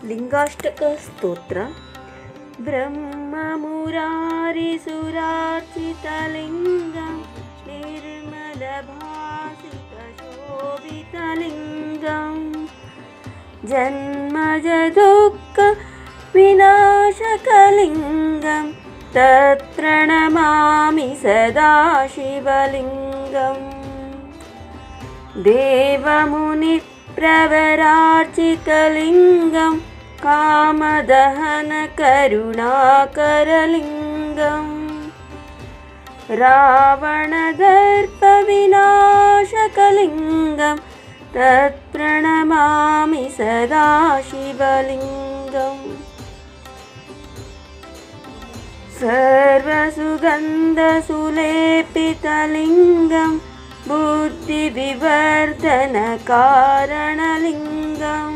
लिंगाष्टकस्तोत्र ब्रह्ममुरारिसुरार्चितलिङ्गं निर्मलभासितशोभितलिङ्गं जन्मजदुःखविनाशकलिङ्गं तत्प्रणमामि सदा शिवलिङ्गम् देवमुनिप्रवरार्चितलिङ्गं कामदहनकरुणाकरलिङ्गं रावणदर्पविनाशकलिङ्गं तत्प्रणमामि सदा शिवलिङ्गम् सर्वसुगन्धसुलेपितलिङ्गं बुद्धिविवर्धनकारणलिङ्गं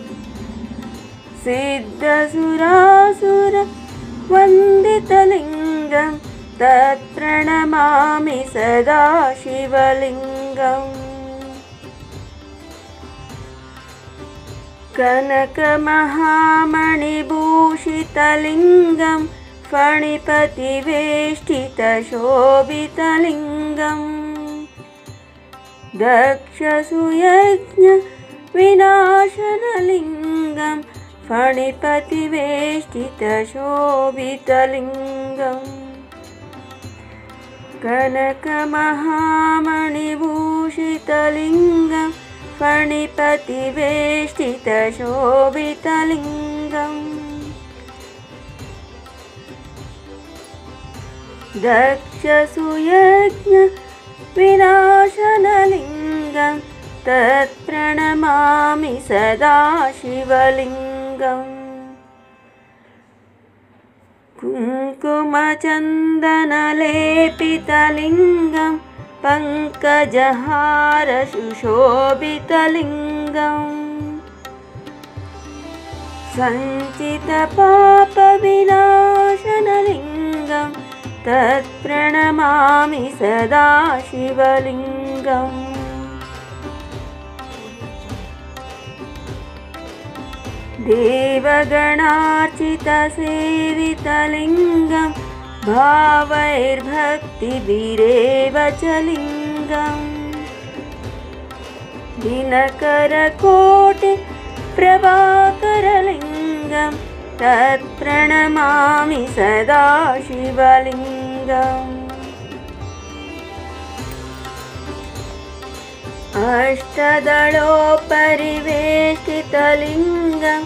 सिद्धसुरासुरवन्दितलिङ्गं तत्प्रणमामि सदा शिवलिङ्गम् कनकमहामणिभूषितलिङ्गं फणिपतिवेष्टितशोभितलिङ्गं दक्षसुयज्ञविनाशनलिङ्गं फणिपतिवेष्टितशोभितलिङ्गं कनकमहामणिभूषितलिङ्गं फणिपतिवेष्टितशोभितलिङ्गं दक्षसुयज्ञविनाशनलिङ्गं तत्प्रणमामि सदा शिवलिङ्गम् कुङ्कुमचन्दनलेपितलिङ्गं पङ्कजहारसुशोभितलिङ्गं सञ्चितपापविनाशनलिङ्गं तत्प्रणमामि सदा शिवलिङ्गम् देवगणार्चितसेवितलिङ्गं भावैर्भक्तिभिरेव च लिङ्गं दिनकरकोटिप्रभाकरलिङ्गं तत्प्रणमामि सदा शिवलिङ्गम् अष्टदलोपरिवेष्टितलिङ्गं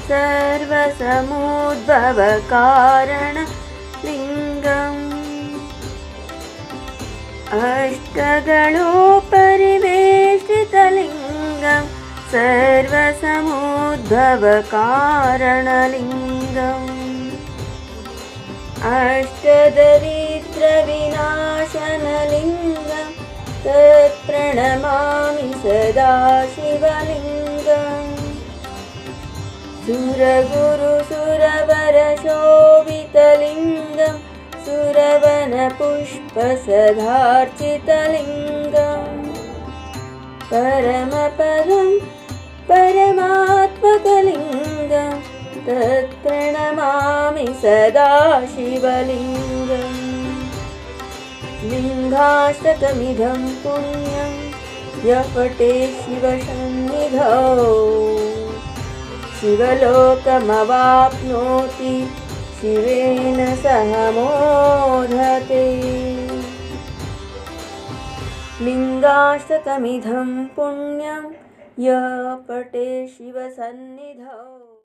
सर्वसमुद्भवकारणलिङ्गम् अष्टदलोपरिवेष्टितलिङ्गं सर्वसमुद्भवकारणलिङ्गम् अष्टदरिद्रविनाशनलिङ्गं तत्प्रणमामि सदा शिवलिङ्गम् सुरगुरुसुरवरशोभितलिङ्गं सुरवनपुष्पसदार्चितलिङ्गं परमपदं परमात्मकलिङ्गं तत्प्रणमामि सदा शिवलिङ्गम् लिङ्गाष्टकमिदं पुण्यं यः पठेत् शिवसन्निधौ शिवलोकमवाप्नोति शिवेन सह मोदते। लिङ्गाष्टकमिदं पुण्यं यः पठेत् शिवसन्निधौ।